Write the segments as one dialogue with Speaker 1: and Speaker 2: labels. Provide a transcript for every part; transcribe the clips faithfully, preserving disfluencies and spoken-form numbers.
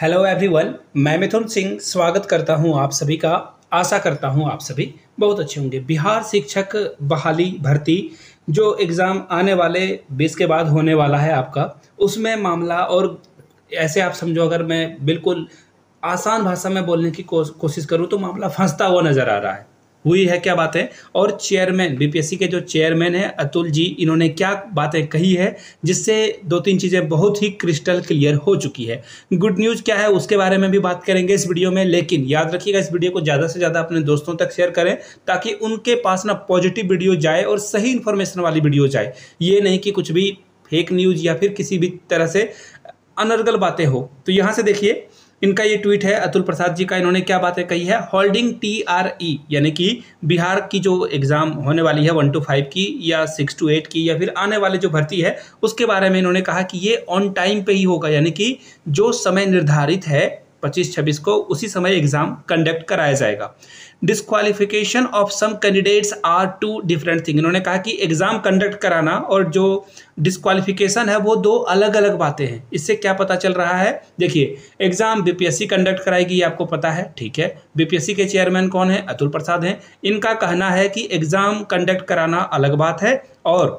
Speaker 1: Hello everyone, मैं मिथुन सिंह स्वागत करता हूं आप सभी का। आशा करता हूं आप सभी बहुत अच्छे होंगे। बिहार शिक्षक बहाली भर्ती जो एग्ज़ाम आने वाले बीस के बाद होने वाला है आपका, उसमें मामला और ऐसे आप समझो, अगर मैं बिल्कुल आसान भाषा में बोलने की कोश कोशिश करूं तो मामला फंसता हुआ नज़र आ रहा है। हुई है क्या बातें, और चेयरमैन बीपीएससी के जो चेयरमैन हैं अतुल जी, इन्होंने क्या बातें कही है जिससे दो तीन चीज़ें बहुत ही क्रिस्टल क्लियर हो चुकी है। गुड न्यूज़ क्या है उसके बारे में भी बात करेंगे इस वीडियो में, लेकिन याद रखिएगा इस वीडियो को ज़्यादा से ज़्यादा अपने दोस्तों तक शेयर करें ताकि उनके पास ना पॉजिटिव वीडियो जाए और सही इन्फॉर्मेशन वाली वीडियो जाए। ये नहीं कि कुछ भी फेक न्यूज़ या फिर किसी भी तरह से अनर्गल बातें हो। तो यहाँ से देखिए, इनका ये ट्वीट है अतुल प्रसाद जी का। इन्होंने क्या बातें कही है, होल्डिंग टी आर ई यानी कि बिहार की जो एग्ज़ाम होने वाली है वन टू फाइव की या सिक्स टू एट की या फिर आने वाले जो भर्ती है उसके बारे में इन्होंने कहा कि ये ऑन टाइम पे ही होगा, यानी कि जो समय निर्धारित है पच्चीस छब्बीस को उसी समय एग्ज़ाम कंडक्ट कराया जाएगा। Disqualification of some candidates are two different thing. इन्होंने कहा कि एग्ज़ाम कंडक्ट कराना और जो डिस्क्वालिफिकेशन है वो दो अलग अलग बातें हैं। इससे क्या पता चल रहा है, देखिए एग्ज़ाम बीपीएससी कंडक्ट कराएगी, ये आपको पता है, ठीक है। बीपीएससी के चेयरमैन कौन है, अतुल प्रसाद हैं। इनका कहना है कि एग्ज़ाम कंडक्ट कराना अलग बात है और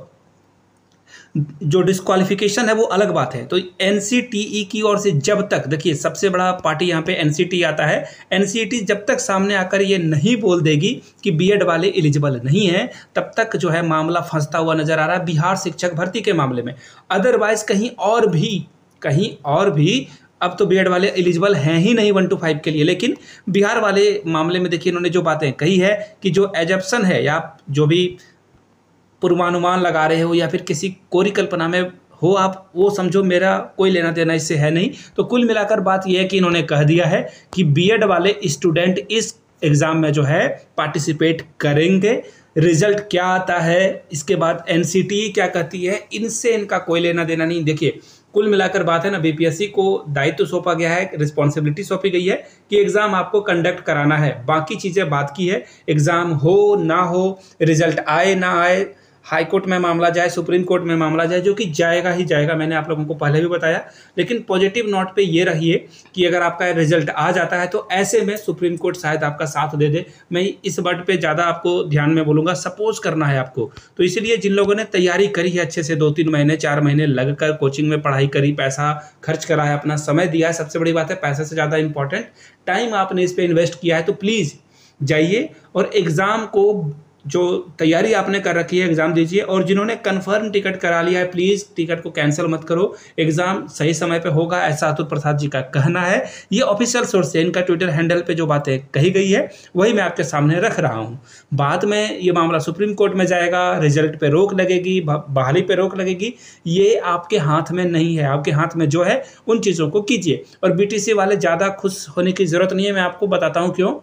Speaker 1: जो डिस्क्वालिफिकेशन है वो अलग बात है। तो एनसीटीई की ओर से जब तक, देखिए सबसे बड़ा पार्टी यहाँ पे एनसीटी आता है, एनसीटी जब तक सामने आकर ये नहीं बोल देगी कि बीएड वाले एलिजिबल नहीं हैं, तब तक जो है मामला फंसता हुआ नजर आ रहा है बिहार शिक्षक भर्ती के मामले में। अदरवाइज कहीं और भी कहीं और भी अब तो बीएड वाले एलिजिबल हैं ही नहीं वन टू फाइव के लिए, लेकिन बिहार वाले मामले में देखिए इन्होंने जो बातें कही है कि जो एजप्शन है या जो भी पूर्वानुमान लगा रहे हो या फिर किसी कोरी कल्पना में हो आप, वो समझो, मेरा कोई लेना देना इससे है नहीं। तो कुल मिलाकर बात यह है कि इन्होंने कह दिया है कि बीएड वाले स्टूडेंट इस एग्ज़ाम में जो है पार्टिसिपेट करेंगे। रिजल्ट क्या आता है, इसके बाद एनसीटी क्या कहती है, इनसे इनका कोई लेना देना नहीं। देखिए कुल मिलाकर बात है ना, बीपीएससी को दायित्व सौंपा गया है, रिस्पॉन्सिबिलिटी सौंपी गई है कि एग्ज़ाम आपको कंडक्ट कराना है। बाकी चीज़ें बात की है, एग्ज़ाम हो ना हो, रिजल्ट आए ना आए, हाई कोर्ट में मामला जाए, सुप्रीम कोर्ट में मामला जाए, जो कि जाएगा ही जाएगा, मैंने आप लोगों को पहले भी बताया। लेकिन पॉजिटिव नोट पे ये रहिए कि अगर आपका रिजल्ट आ जाता है तो ऐसे में सुप्रीम कोर्ट शायद आपका साथ दे दे। मैं इस वर्ड पे ज़्यादा आपको ध्यान में बोलूँगा, सपोज करना है आपको। तो इसीलिए जिन लोगों ने तैयारी करी है अच्छे से, दो तीन महीने चार महीने लग कर कोचिंग में पढ़ाई करी, पैसा खर्च करा है, अपना समय दिया है, सबसे बड़ी बात है पैसे से ज़्यादा इंपॉर्टेंट टाइम आपने इस पर इन्वेस्ट किया है, तो प्लीज़ जाइए और एग्ज़ाम को, जो तैयारी आपने कर रखी है, एग्ज़ाम दीजिए। और जिन्होंने कंफर्म टिकट करा लिया है, प्लीज़ टिकट को कैंसिल मत करो, एग्ज़ाम सही समय पे होगा, ऐसा अतुल प्रसाद जी का कहना है। ये ऑफिशियल सोर्स है, इनका ट्विटर हैंडल पे जो बातें कही गई है वही मैं आपके सामने रख रहा हूँ। बाद में ये मामला सुप्रीम कोर्ट में जाएगा, रिजल्ट पे रोक लगेगी, बहाली पे रोक लगेगी, ये आपके हाथ में नहीं है। आपके हाथ में जो है उन चीज़ों को कीजिए। और बीटीसी वाले ज़्यादा खुश होने की ज़रूरत नहीं है, मैं आपको बताता हूँ क्यों।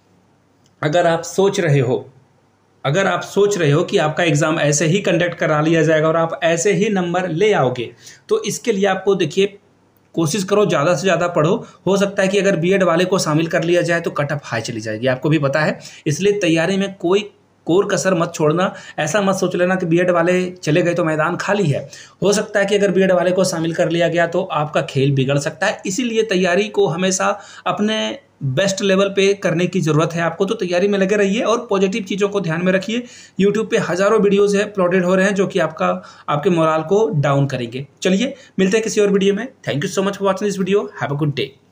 Speaker 1: अगर आप सोच रहे हो अगर आप सोच रहे हो कि आपका एग्ज़ाम ऐसे ही कंडक्ट करा लिया जाएगा और आप ऐसे ही नंबर ले आओगे, तो इसके लिए आपको देखिए कोशिश करो, ज़्यादा से ज़्यादा पढ़ो। हो सकता है कि अगर बीएड वाले को शामिल कर लिया जाए तो कट ऑफ हाई चली जाएगी, आपको भी पता है। इसलिए तैयारी में कोई कोर कसर मत छोड़ना। ऐसा मत सोच लेना कि बीएड वाले चले गए तो मैदान खाली है। हो सकता है कि अगर बीएड वाले को शामिल कर लिया गया तो आपका खेल बिगड़ सकता है। इसीलिए तैयारी को हमेशा अपने बेस्ट लेवल पे करने की ज़रूरत है आपको। तो तैयारी में लगे रहिए और पॉजिटिव चीज़ों को ध्यान में रखिए। यूट्यूब पे हज़ारों वीडियोज़ है अपलोडेड हो रहे हैं जो कि आपका आपके मोराल को डाउन करेंगे। चलिए मिलते हैं किसी और वीडियो में। Thank you so much for watching this video. Have a good day.